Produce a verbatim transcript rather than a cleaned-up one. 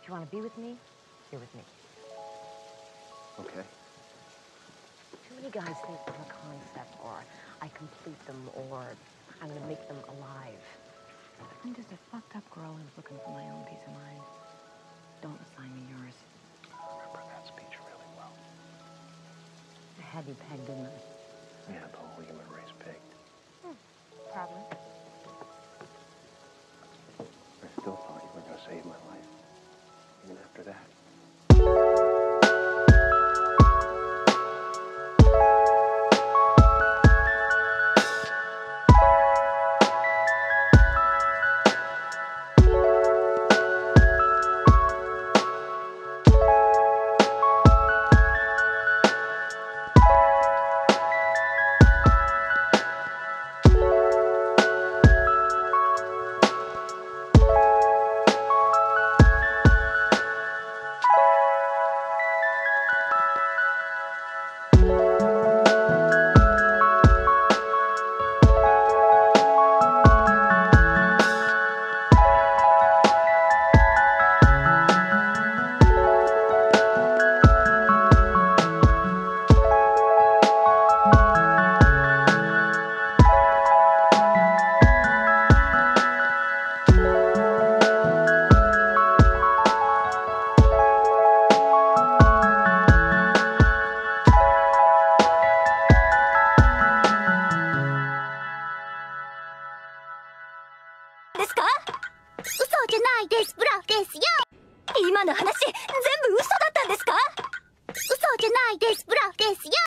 If you want to be with me, you're with me. Okay. Too many guys think I'm a concept, or I complete them, or I'm gonna make them alive. I'm just a fucked up girl who's looking for my own peace of mind. Don't assign me yours. I remember that speech really well. I had you pegged, didn't I? Yeah, the whole human race picked. Hmm, probably. I still thought you were going to save my life. Even after that. ですか？嘘じゃないです。ブラフですよ。今の話全部嘘だったんですか？嘘じゃないです。ブラフですよ。